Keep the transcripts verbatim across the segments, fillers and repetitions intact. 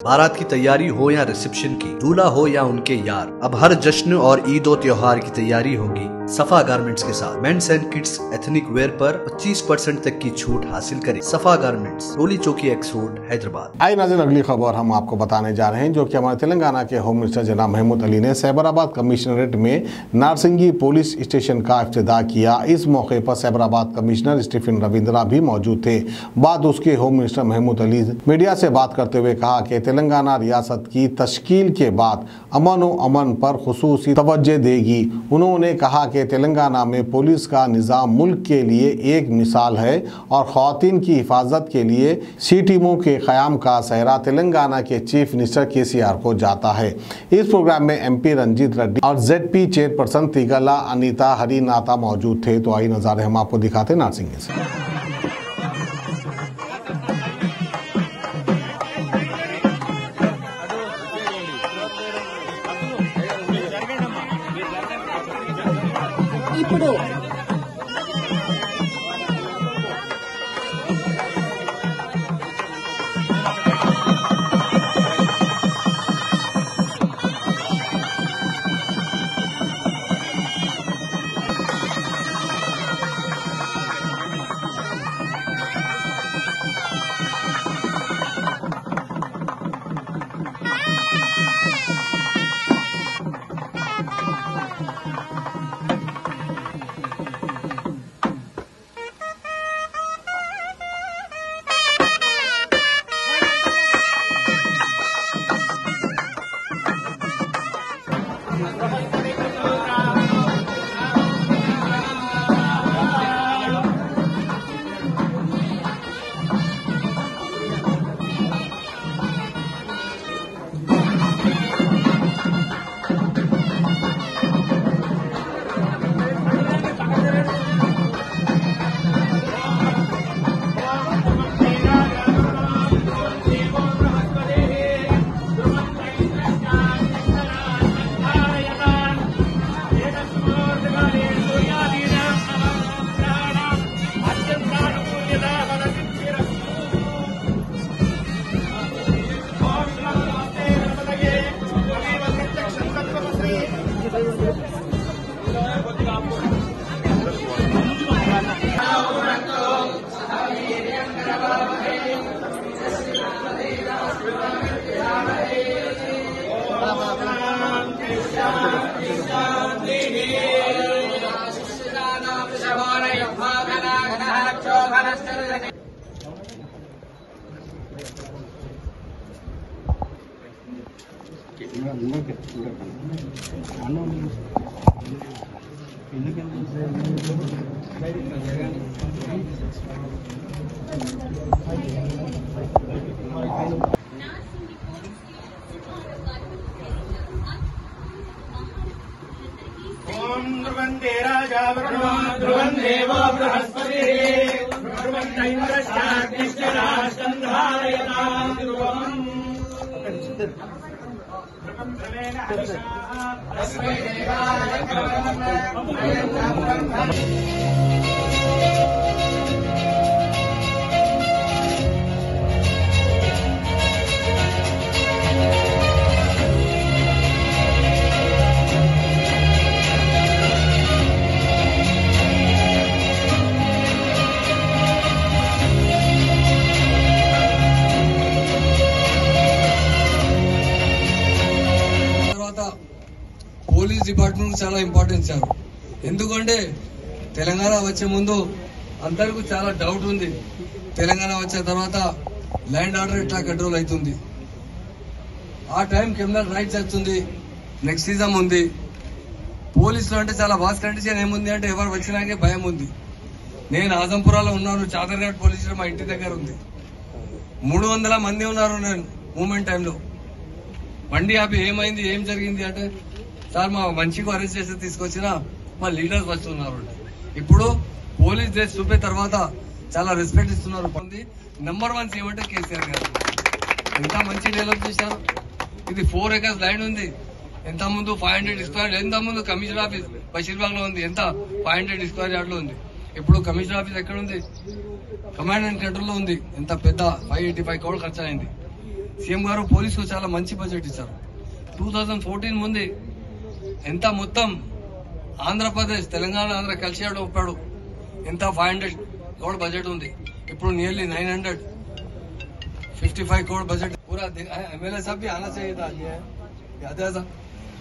बारात की तैयारी हो या रिसेप्शन की, दूल्हा हो या उनके यार, अब हर जश्न और ईद और त्योहार की तैयारी होगी सफा गारमेंट्स के साथ। Men's and kids ethnic wear पर पच्चीस परसेंट तक की छूट हासिल करें। सफा गारमेंट्स, रोली चौकी एक्स रोड, हैदराबाद। आई नाज़रीन, अगली खबर हम आपको बताने जा रहे हैं जो कि हमारे तेलंगाना के होम मिनिस्टर जनाब महमूद अली ने सैबराबाद कमिश्नरेट में नारसिंगी पुलिस स्टेशन का इफ्तिताह किया। इस मौके पर सैबराबाद कमिश्नर स्टीफन रविंद्रा भी मौजूद थे। बाद उसके home minister Mahmood Ali media से बात करते हुए कहा कि तेलंगाना रियासत की तश्कील के बाद अमन व अमन पर खुसूसी तवज्जो देगी। उन्होंने कहा कि तेलंगाना में पुलिस का निज़ाम मुल्क के लिए एक मिसाल है और ख़वातीन की हिफाजत के लिए सी टीमों के क़याम का सहरा तेलंगाना के चीफ मिनिस्टर के सी आर को जाता है। इस प्रोग्राम में एम पी रंजीत रेड्डी और Z P chairperson Tigala Anitha Harinatha मौजूद थे। तो आई नज़ारे हम आपको दिखाते नारसिंगी से। ఇప్పుడు ओम ध्रुवन्ते राजा वरुणो ध्रुवन्देवो बृहस्पतिः ध्रुवन्दैन्द्रश्चाग्निश्च राष्ट्रं धारयतां ध्रुवम् ध्रुवेण हर्षः तस्मै देवाय పోలీస్ డిపార్ట్మెంట్ చాలా ఇంపార్టెన్స్ ఇచ్చారు. ఎందుకంటే తెలంగాణ వచ్చే ముందు అందరికీ చాలా డౌట్ ఉంది. తెలంగాణ వచ్చిన తర్వాత ల్యాండ్ ఆర్డర్ ఎట్లా కంట్రోల్ అవుతుంది, ఆ టైం క్రిమినల్ రైట్స్ వస్తుంది, నెక్స్టిజం ఉంది. పోలీసులు అంటే చాలా వాస్ కండిషన్ ఏముంది అంటే ఎవరు వచ్చినాకే భయం ఉంది. నేను ఆజంపురాలో ఉన్నాను, చాదర్ఘాట్ పోలీస్ స్టేషన్ మా ఇంటి దగ్గర ఉంది. మూడు వందల మంది ఉన్నారు. నేను మూమెంట్ టైంలో బండి ఆపి ఏమైంది ఏం జరిగింది అంటే సార్ మా మంచిగా అరెస్ట్ చేసి తీసుకొచ్చిన మా లీడర్స్ వస్తున్నారు. ఇప్పుడు పోలీస్ డ్రెస్ చూపే తర్వాత చాలా రెస్పెక్ట్ ఇస్తున్నారు. నెంబర్ వన్ సీఎం అంటే కేసీఆర్ గారు ఎంత మంచి డెవలప్ చేశారు. ఇది ఫోర్ ఎకర్స్ ల్యాండ్ ఉంది. ఎంత ముందు ఫైవ్ హండ్రెడ్ స్క్వేర్ ఎంత ముందు కమిషనర్ ఆఫీస్ బషీర్బాగ్ లో ఉంది. ఎంత ఫైవ్ హండ్రెడ్ స్క్వేర్ యార్డ్ లో ఉంది. ఇప్పుడు కమిషనర్ ఆఫీస్ ఎక్కడ ఉంది? కమాండ్ అండ్ కంట్రోల్ లో ఉంది. ఎంత పెద్ద ఫైవ్ ఎయిటీ ఫైవ్ కోట్లు ఖర్చు అయింది. సీఎం గారు పోలీసు చాలా మంచి బడ్జెట్ ఇచ్చారు. టూ థౌజండ్ ఫోర్టీన్ ముందు ఎంత మొత్తం ఆంధ్రప్రదేశ్ తెలంగాణ ఆంధ్ర కలిసి ఒప్పాడు ఎంత ఫైవ్ హండ్రెడ్ కోడ్ బడ్జెట్ ఉంది. ఇప్పుడు nearly nine hundred fifty five crore budget पूरा एमएलए साहब भी आना चाहिए था. याद है साहब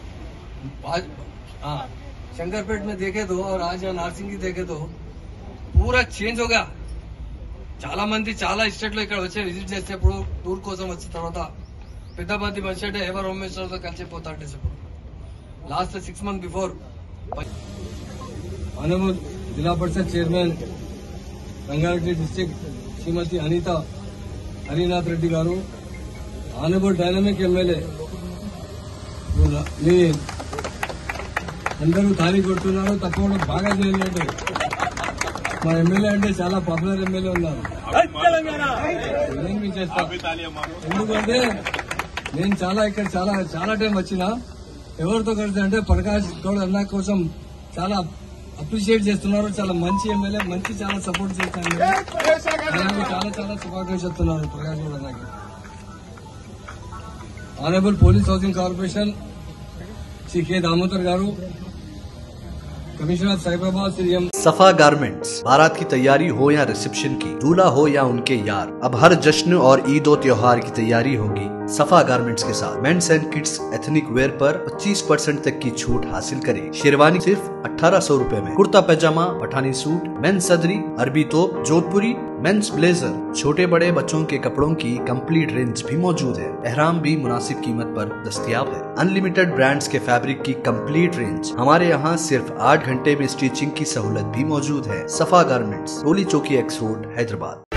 हाँ शंकरपेट में देखे तो और आज नारसिंगी देखे तो पूरा చేంజ్ हो गया. చాలా మంది చాలా స్టేట్ లో ఇక్కడ వచ్చి విజిట్ చేసేప్పుడు టూర్ కోసం వచ్చిన తర్వాత పెద్ద మంది మనిషి అంటే ఎవరు హోమ్ మినిస్టర్ తో కలిసిపోతారంటే ఇప్పుడు last six month before honourable zilla parishad chairman Rangareddy district Shrimati Anitha Harinath Reddy garu honourable dynamic MLA మీ అందరూ తాళి కొడుతున్నారు. తప్పకుండా బాగా చేయాలంటే మా ఎమ్మెల్యే అంటే చాలా పాపులర్ ఎమ్మెల్యే ఉన్నారు. నేను మీకు చేస్తాను ఎందుకంటే నేను చాలా ఇక్కడ చాలా చాలా టైం వచ్చిన ఎవరితో కలిసి అంటే ప్రకాష్ గౌడ్ అన్న కోసం చాలా అప్రిషియేట్ చేస్తున్నారు. చాలా మంచి ఎమ్మెల్యే మంచి చాలా సపోర్ట్ చేస్తాను. చాలా చాలా శుభాకాంక్షలు చెప్తున్నారు ప్రకాష్ గౌడ్ అన్నకి. Honourable police housing corporation Shri K Damodar garu, commissioner Cyberabad Shri M Safa garments बारात की तैयारी हो या रिसेप्शन की, दूल्हा हो या उनके यार, अब हर जश्न और ईद और त्योहार की तैयारी होगी सफा गारमेंट्स के साथ। Men's and kids ethnic wear पर पच्चीस परसेंट तक की छूट हासिल करें। शेरवानी सिर्फ अठारह सौ रूपए में, कुर्ता पैजामा, पठानी सूट, मेंस सदरी, अरबी तोप, जोधपुरी, मेंस ब्लेजर, छोटे बड़े बच्चों के कपड़ों की कंप्लीट रेंज भी मौजूद है। एहराम भी मुनासिब कीमत पर दस्तयाब है। अनलिमिटेड ब्रांड्स के फैब्रिक की कंप्लीट रेंज हमारे यहाँ सिर्फ आठ घंटे में स्टिचिंग की सहूलत भी मौजूद है। सफा गारमेंट्स, रोली चौकी एक्स रोड, हैदराबाद।